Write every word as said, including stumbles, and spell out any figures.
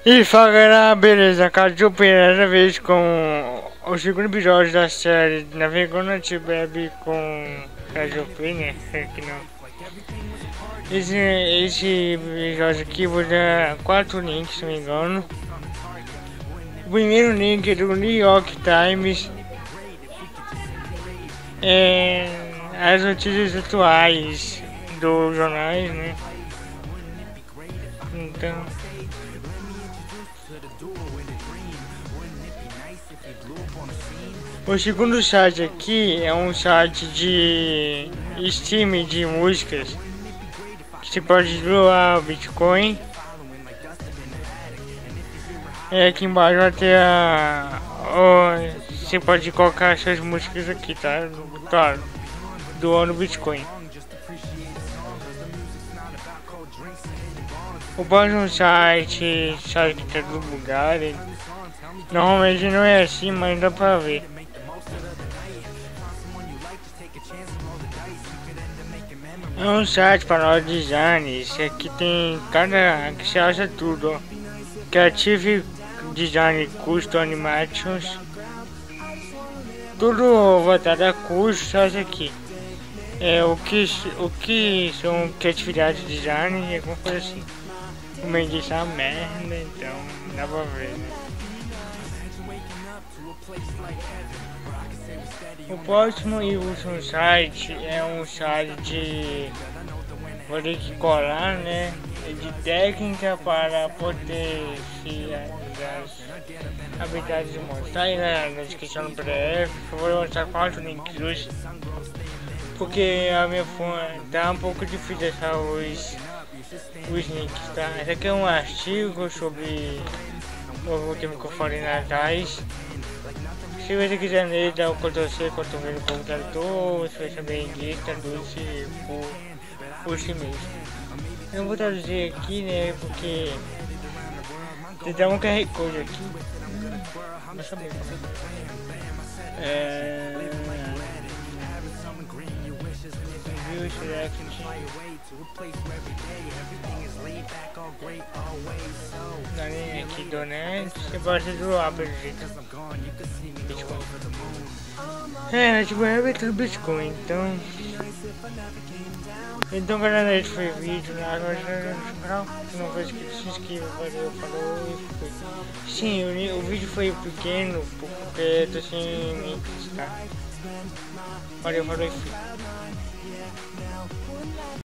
E fala galera, beleza, Caju primeira vez com o segundo episódio da série Navegando Anti-Bebe com Caju né? Que não. Esse, esse episódio aqui vou dar quatro links, se não me engano. O primeiro link é do New York Times. É, as notícias atuais dos jornais, né? Então, o segundo site aqui é um site de streaming de músicas que você pode doar o Bitcoin. É, aqui embaixo vai ter a, o, você pode colocar suas músicas aqui, tá? Claro, doando Bitcoin. O próximo site, site que é do Bulgária, normalmente não é assim, mas dá pra ver. É um site para nós designers, aqui tem cada, aqui você acha tudo, ó. Creative Design Custom Animations, tudo voltado a custo, só isso aqui. É, o que, o que são criatividade de design e alguma coisa assim. Como eu disse, é uma merda, então dá pra ver, né? O próximo e último site é um site de, vou ter que colar, né? De técnica para potencializar as habilidades de monstro. Tá aí na, na descrição do P D F. Eu vou mostrar quatro links hoje, porque a minha fonte tá um pouco difícil achar os, os links, tá? Esse aqui é um artigo sobre o tema que eu falei lá atrás. Se você quiser ler, dá o Ctrl C, Ctrl V no computador. Se você saber inglês, traduz por, por si mesmo. Eu não vou traduzir aqui, né, porque tem até um Q R Code aqui. Não saber. É... View Select. Na linha aqui do net, você pode doar pelo jeito. Bitcoin. É, tipo, é tudo Bitcoin, então. Então galera, esse foi o vídeo, né? Agora no canal, se não for inscrito, se inscreva, valeu, falou e foi. Sim, o, o vídeo foi pequeno, porque eu tô sem links, tá? Valeu, falou e fui.